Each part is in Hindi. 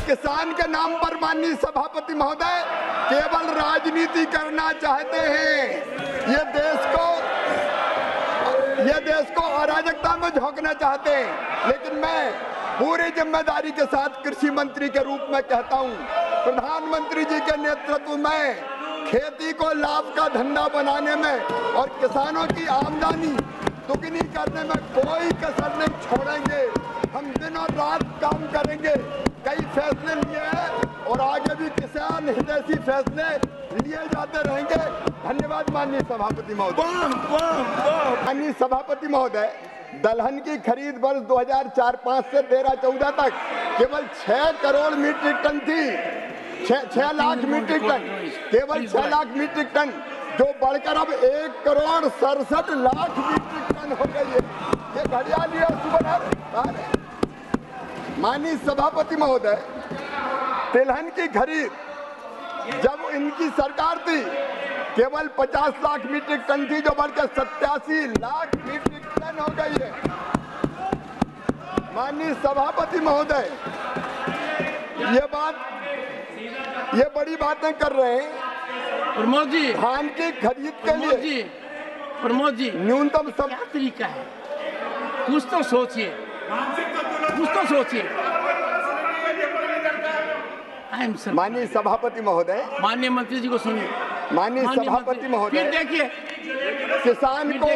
किसान के नाम पर माननीय सभापति महोदय केवल राजनीति करना चाहते हैं। ये देश को अराजकता में झोंकना चाहते हैं। लेकिन मैं पूरी जिम्मेदारी के साथ कृषि मंत्री के रूप में कहता हूं, प्रधानमंत्री जी के नेतृत्व में खेती को लाभ का धंधा बनाने में और किसानों की आमदनी दुगनी करने में कोई कसर नहीं छोड़ेंगे। हम दिन और रात काम करेंगे। कई फैसले लिए हैं और आगे भी किसान हितैषी फैसले लिए जाते रहेंगे। धन्यवाद माननीय सभापति महोदय। माननीय सभापति महोदय, दलहन की खरीद वर्ष 2004-05 से 13-14 तक केवल 6 करोड़ मीट्रिक टन थी। 6 लाख मीट्रिक टन, केवल 6 लाख मीट्रिक टन, जो बढ़कर अब 1 करोड़ 67 लाख मीट्रिक टन हो गई है। ये घड़ियाली और सुबह। माननीय सभापति महोदय, तिलहन की खरीद जब इनकी सरकार थी केवल 50 लाख मीट्रिक टन थी, जो बढ़कर 87 लाख मीट्रिक टन हो गई है। माननीय सभापति महोदय, ये बड़ी बातें कर रहे हैं। प्रमोद जी, धान की खरीद के लिए प्रमोद जी न्यूनतम क्या तरीका है? कुछ तो सोचिए, कुछ तो सोचिए। माननीय सभापति महोदय, माननीय मंत्री जी को सुनिए। माननीय सभापति महोदय, फिर देखिए किसान को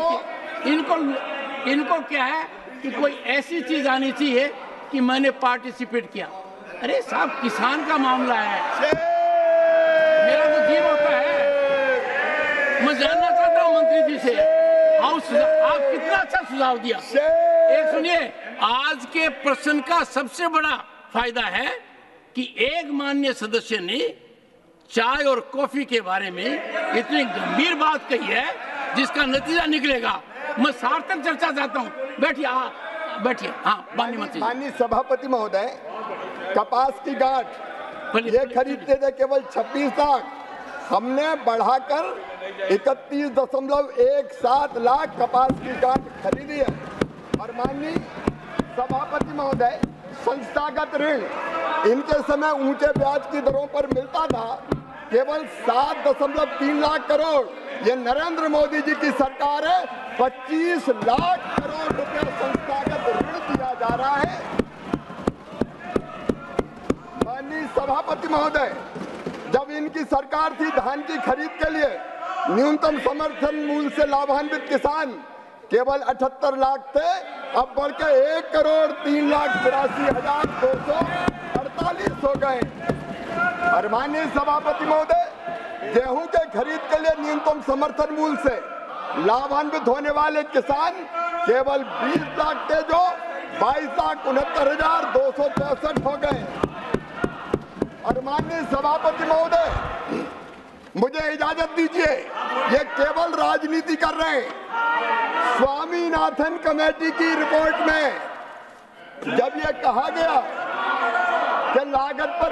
इनको क्या है कि कोई ऐसी चीज आनी चाहिए कि मैंने पार्टिसिपेट किया। अरे साहब, किसान का मामला है, मेरा तो जीव होता है। मैं जानना चाहता हूँ मंत्री जी से, आप कितना अच्छा सुझाव दिया। एक सुनिए, आज के प्रश्न का सबसे बड़ा फायदा है कि एक माननीय सदस्य ने चाय और कॉफी के बारे में इतनी गंभीर बात कही है जिसका नतीजा निकलेगा। मैं सार्थक चर्चा चाहता हूँ। बैठिए। हाँ, माननीय सभापति महोदय, कपास की गांठ ये खरीदते थे केवल 26 लाख, हमने बढ़ाकर 31.17 लाख कपास की गांठ खरीदी है। और माननीय सभापति महोदय, संस्थागत ऋण इनके समय ऊंचे ब्याज की दरों पर मिलता था केवल 7.3 लाख करोड़। ये नरेंद्र मोदी जी की सरकार है, 25 लाख करोड़ रुपए संस्थागत ऋण दिया जा रहा है। माननीय सभापति महोदय, जब इनकी सरकार थी धान की खरीद के लिए न्यूनतम समर्थन मूल्य से लाभान्वित किसान केवल 78 लाख थे, अब बढ़कर 1,83,82,248 हो गए। और माननीय सभापति महोदय, गेहूं के खरीद के लिए न्यूनतम समर्थन मूल्य से लाभान्वित होने वाले किसान केवल 20 लाख थे, जो 22,69,263 हो गए। और माननीय सभापति महोदय, मुझे इजाजत दीजिए, ये केवल राजनीति कर रहे हैं। स्वामीनाथन कमेटी की रिपोर्ट में जब ये कहा गया कि लागत पर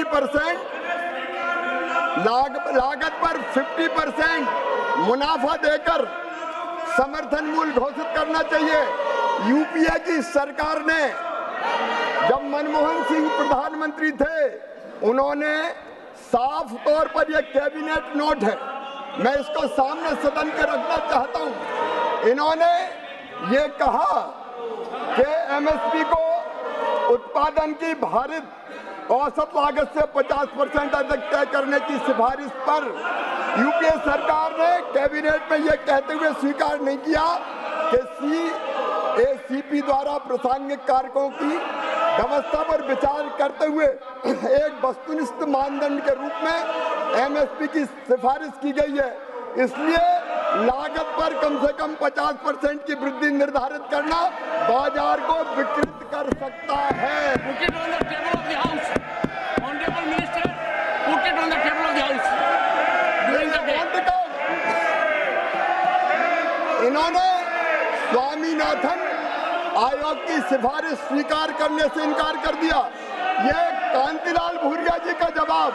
50% मुनाफा देकर समर्थन मूल्य घोषित करना चाहिए, यूपीए की सरकार ने, जब मनमोहन सिंह प्रधानमंत्री थे, उन्होंने साफ तौर पर यह कैबिनेट नोट है, मैं इसको सामने सदन के रखना चाहता हूं। इन्होंने ये कहा कि एमएसपी को उत्पादन की भारित औसत लागत से 50% अधिक तय करने की सिफारिश पर यूपीए सरकार ने कैबिनेट में यह कहते हुए स्वीकार नहीं किया कि सीएसीपी द्वारा प्रासंगिक कारकों की व्यवस्था पर विचार करते हुए एक वस्तुनिष्ठ मानदंड के रूप में एमएसपी की सिफारिश की गई है। इसलिए लागत पर कम से कम 50% की वृद्धि निर्धारित करना बाजार को विकृत कर सकता है। इन्होंने स्वामीनाथन आयोग की सिफारिश स्वीकार करने से इनकार कर दिया। ये कांतिलाल भूरिया जी का जवाब,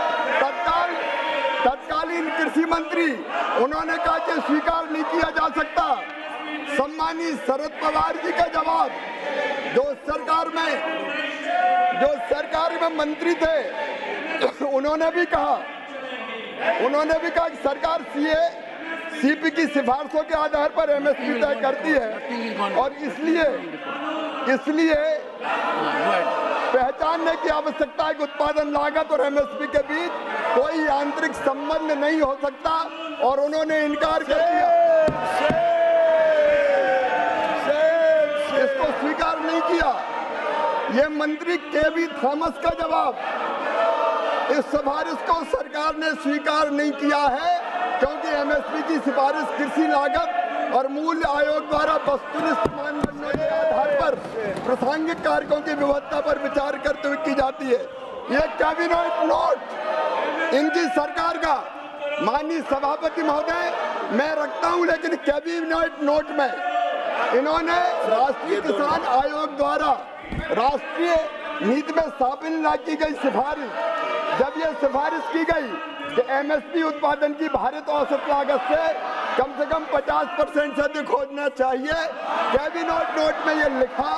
तत्कालीन कृषि मंत्री, उन्होंने कहा कि स्वीकार नहीं किया जा सकता। सम्मानित शरद पवार जी का जवाब, जो सरकार में मंत्री थे उन्होंने भी कहा कि सरकार सीपी की सिफारिशों के आधार पर एमएसपी तय करती है और इसलिए पहचानने की आवश्यकता है कि उत्पादन लागत और एमएसपी के बीच कोई आंतरिक संबंध नहीं हो सकता और उन्होंने इनकार कर दिया, इसको स्वीकार नहीं किया। ये मंत्री केवी थॉमस का जवाब, इस सिफारिश को सरकार ने स्वीकार नहीं किया है क्योंकि एमएसपी की सिफारिश कृषि लागत और मूल्य आयोग द्वारा वस्तुनिष्ठ मानदंडों के आधार पर प्रासंगिक कारकों की विविधता पर विचार करते हुए की जाती है। ये कैबिनेट नोट इनकी सरकार का, माननीय सभापति महोदय मैं रखता हूं, लेकिन कैबिनेट नोट में इन्होंने राष्ट्रीय किसान आयोग द्वारा राष्ट्रीय नीति में शामिल न की गई सिफारिश, जब यह सिफारिश की गई कि एमएसपी उत्पादन की भारित औसत लागत से कम 50% से अधिक होना चाहिए, कैबिनेट नोट में यह लिखा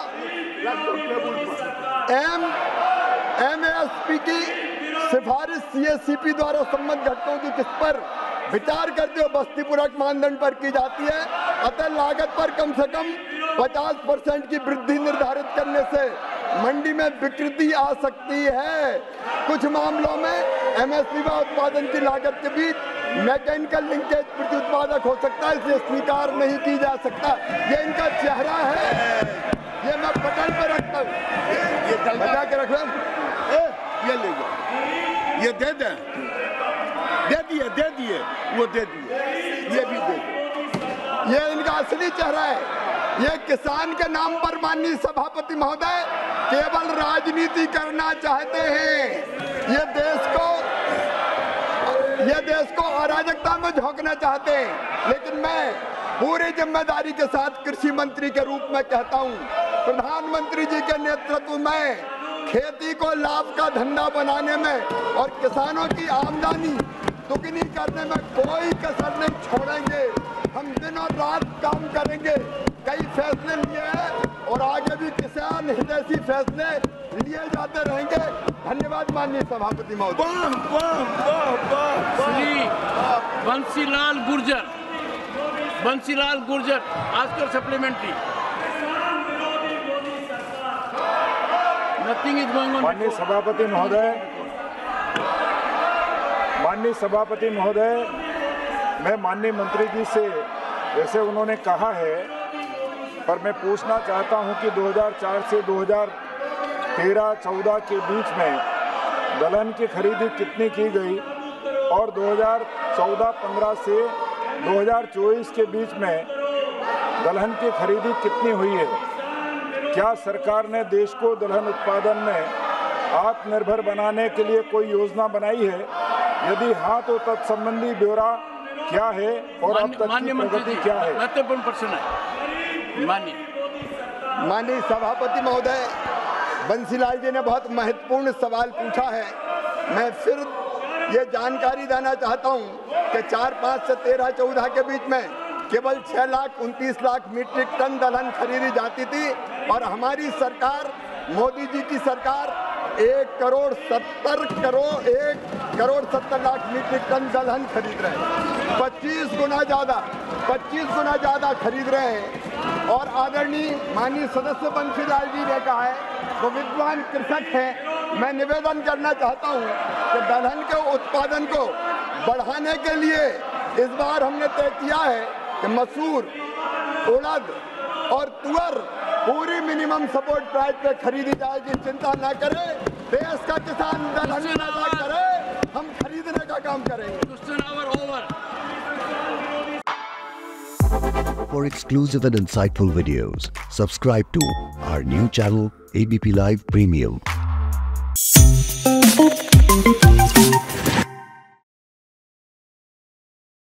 एमएसपी की सिफारिश सीएससीपी द्वारा संबंधित घटकों की किस पर विचार करते हुए बस्ती पूरक मानदंड पर की जाती है, अतः लागत पर कम से कम 50% की वृद्धि निर्धारित करने से मंडी में विकृति आ सकती है। कुछ मामलों में एमएसपी व उत्पादन की लागत के बीच मैकेनिकल लिंकेज प्रति उत्पादक हो सकता है, इसलिए स्वीकार नहीं की जा सकता। ये इनका चेहरा है, ये मैं पटल पर रखता हूँ, ये बचा के रख लो, ये ले जाओ, ये दे दें, दे दिए वो दे दिए, ये भी दे, ये इनका असली चेहरा है। ये किसान के नाम पर माननीय सभापति महोदय केवल राजनीति करना चाहते हैं, ये देश को अराजकता में झोंकना चाहते हैं। लेकिन मैं पूरी जिम्मेदारी के साथ कृषि मंत्री के रूप में कहता हूं, प्रधानमंत्री जी के नेतृत्व में खेती को लाभ का धंधा बनाने में और किसानों की आमदनी दुगनी करने में कोई कसर नहीं छोड़ेंगे। हम दिन और रात काम करेंगे, कई फैसले लिए हैं और आगे भी किसान हितैषी फैसले लिए जाते रहेंगे। धन्यवाद माननीय सभापति महोदय। श्री बंसीलाल गुर्जर आजकल supplementary. Nothing is going on. माननीय सभापति महोदय, मैं माननीय मंत्री जी से जैसे उन्होंने कहा है, पर मैं पूछना चाहता हूं कि 2004 से 2013-14 के बीच में दलहन की खरीदी कितनी की गई और 2014-15 से 2024 के बीच में दलहन की खरीदी कितनी हुई है? क्या सरकार ने देश को दलहन उत्पादन में आत्मनिर्भर बनाने के लिए कोई योजना बनाई है? यदि हाँ, तो तत्संबंधी ब्यौरा क्या है और अब तक की प्रगति क्या है? महत्वपूर्ण प्रश्न है माननीय सभापति महोदय, बंसीलाल जी ने बहुत महत्वपूर्ण सवाल पूछा है। मैं फिर ये जानकारी देना चाहता हूँ कि 4-5 से 13-14 के बीच में केवल 6,29,00,000 मीट्रिक टन दलहन खरीदी जाती थी और हमारी सरकार, मोदी जी की सरकार 1,70,00,000 मीट्रिक टन दलहन खरीद रहे हैं, 25 गुना ज़्यादा खरीद रहे हैं। और आदरणीय माननीय सदस्य बंसीलाल जी ने कहा है, वो विद्वान कृषक हैं, मैं निवेदन करना चाहता हूं कि दलहन के उत्पादन को बढ़ाने के लिए इस बार हमने तय किया है कि मसूर, उड़द और तुअर पूरी मिनिमम सपोर्ट प्राइस पे खरीदी जाएगी। चिंता न करें, देश का किसान दलहन पैदा करे, हम खरीदने का काम करेंगे। For exclusive and insightful videos, subscribe to our new channel ABP Live Premium.